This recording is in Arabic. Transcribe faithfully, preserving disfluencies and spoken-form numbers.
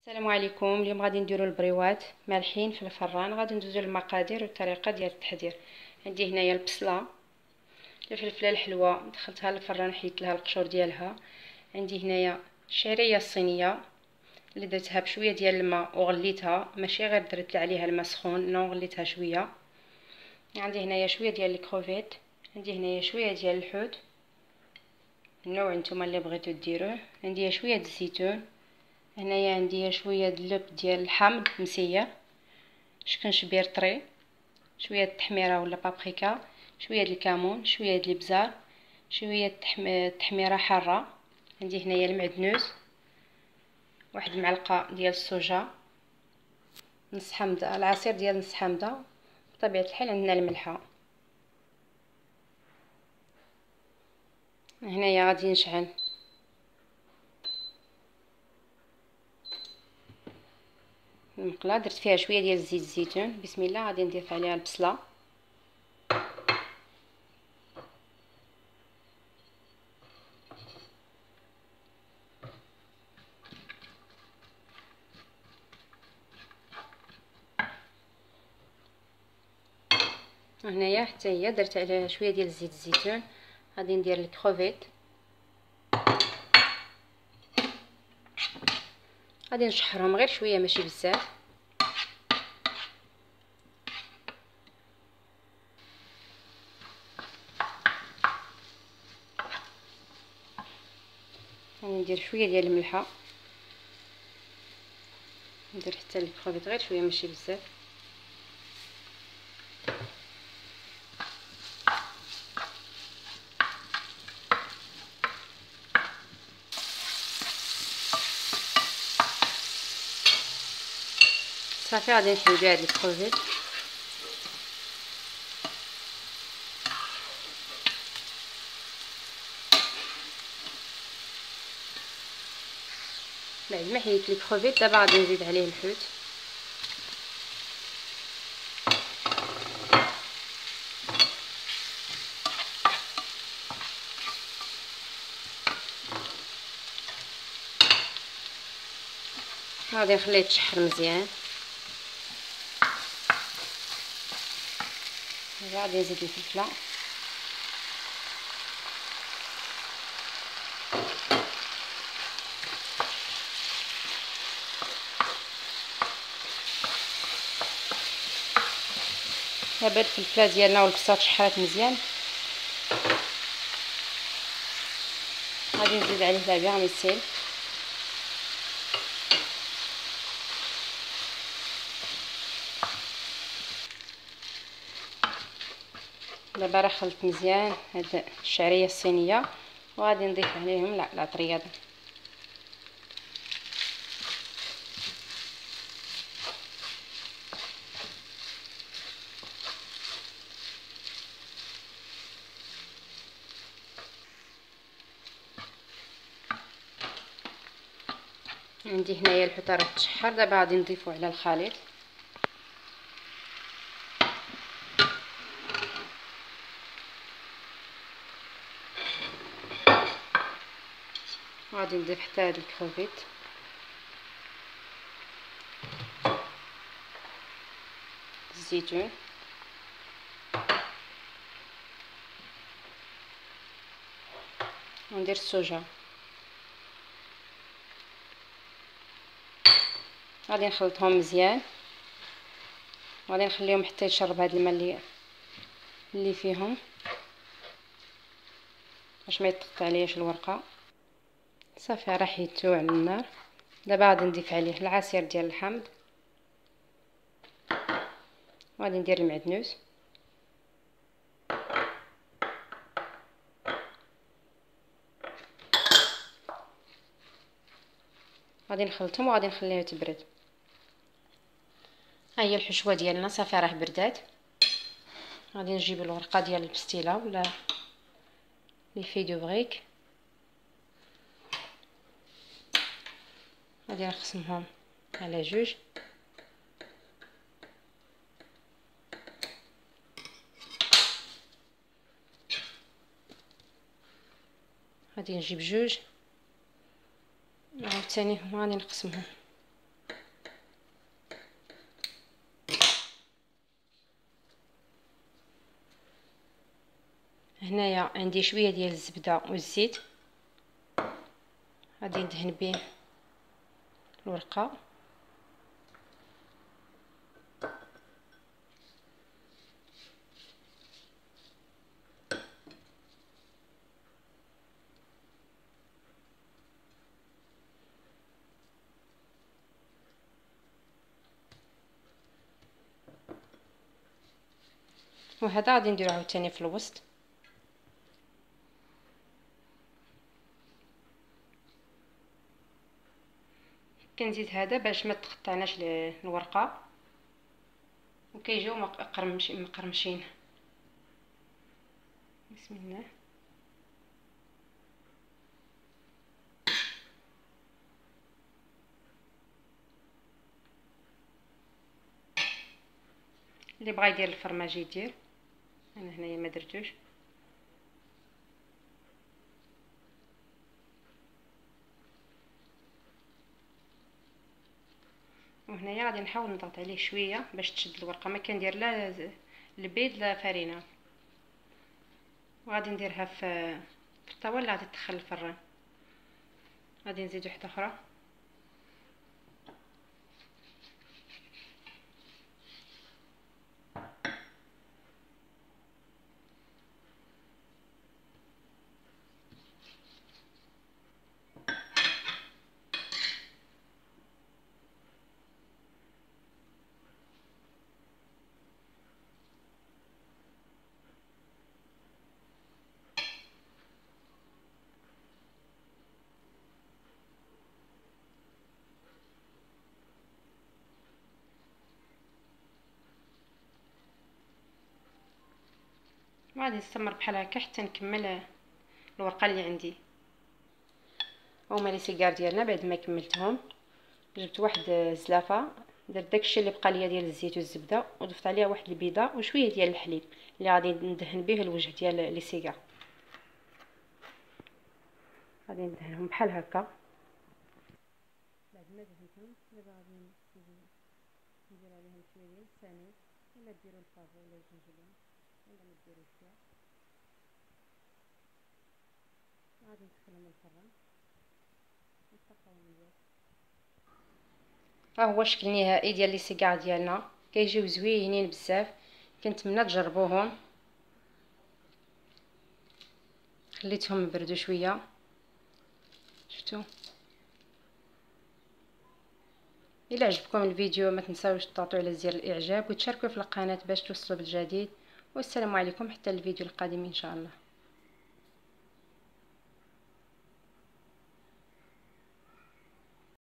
السلام عليكم. اليوم غادي نديرو البريوات مالحين في الفران. غادي ندوزو للمقادير والطريقه ديال التحضير. عندي هنايا البصله، الفلفله الحلوه دخلتها للفران حيدت لها القشور ديالها. عندي هنايا الشعريه الصينيه اللي درتها بشويه ديال الماء وغليتها، ماشي غير درت عليها الماء سخون، نو غليتها شويه. عندي هنايا شويه ديال الكروفيت، عندي هنايا شويه ديال الحوت النوع نتوما اللي بغيتو ديروه. عندي شويه د الزيتون، هنايا عندي شويه د اللب ديال الحامض مسيه، شكنشبير طري، شويه د التحميره ولا بابريكا، شويه د الكمون، شويه د الابزار، شويه د التحميره حاره. عندي هنايا المعدنوس، واحد المعلقه ديال الصوجا، نص حامضه، العصير ديال نص حامضه، بطبيعه الحال عندنا الملحه. هنايا غادي نشعل المقله، درت فيها شويه ديال زيت الزيتون. بسم الله. غادي نضيف عليها البصله، هنايا حتى هي درت عليها شويه ديال زيت الزيتون. غادي ندير الكروفيت، غادي نشحرهم غير شويه ماشي بزاف. غادي ندير شويه ديال الملحه، ندير حتى الكروفيت غير شويه ماشي بزاف. صافي غادي نحيد بها هاد الكروفيت. بعد ما حيدت الكروفيت دابا غادي نزيد عليه الحوت. غادي نخليه يتشحر مزيان. غادي نزيد الفلفله، دابا الفلفله ديالنا والبصل تشحرات مزيان. غادي نزيد عليه لا فيرميسيل، دابا راه خلطت مزيان هاد الشعريه الصينيه وغادي نضيف عليهم لا العطريه. عندي هنايا الحوت راه تشحر، دابا غادي نضيفو على الخليط. غادي نضيف حتى هاد الكروفيت، الزيتون، وندير الصوجا. غادي نخلطهم مزيان، غادي نخليهم حتى يشرب هذا الماء اللي اللي فيهم باش ما يتقطع علياش الورقه. صافي راه حيدتو على النار. دابا غادي نضيف عليه العصير ديال الحامض، غادي ندير المعدنوس، غادي نخلطهم وغادي نخليها تبرد. ها هي الحشوه ديالنا صافي راه بردات. غادي نجيب الورقه ديال البستيله ولا لي في دو بريك، غادي نقسمهم على جوج. غادي نجيب جوج عاوتاني غادي نقسمهم. هنايا عندي شويه ديال الزبده والزيت، غادي ندهن به الورقه. وهذا غادي نديرو عاوتاني في الوسط. كنزيد هذا باش ما تقطعناش الورقه وكيجيو مقرمش مقرمشين. بسم الله. اللي بغى يدير الفرماج يدير، انا هنايا ما درتوش. وهنايا غادي نحاول نضغط عليه شويه باش تشد الورقه، ما كندير لا البيض لا فرينه. وغادي نديرها في في الطاوه اللي غادي تدخل الفران. غادي نزيد وحده اخرى. وغادي نستمر بحال هكا حتى نكمل الورقه اللي عندي. هما لي سيجار ديالنا بعد ما كملتهم، جبت واحد الزلافه، درت داكشي اللي بقى ليا ديال الزيت والزبده وضفت عليها واحد البيضه وشويه ديال الحليب اللي غادي ندهن به الوجه ديال لي سيجار. غادي ندهنهم بحال هكا. بعد ما دهنتهم دابا غادي ندير عليهم شويه ديال السميد، ولا ديروا البافو ولا الجنجبان ولا ما ديروش كاع. غادي ندخلهم الفران نتلاقاو مزيان. ها هو الشكل النهائي ديال لي سيجار ديالنا، كيجيو زوينين بزاف. كنتمنى تجربوهم. خليتهم يبردوا شويه. شفتوا؟ الا عجبكم الفيديو ما تنساوش تضغطوا على زر الاعجاب وتشاركوا في القناه باش توصلوا بالجديد. والسلام عليكم حتى الفيديو القادم ان شاء الله.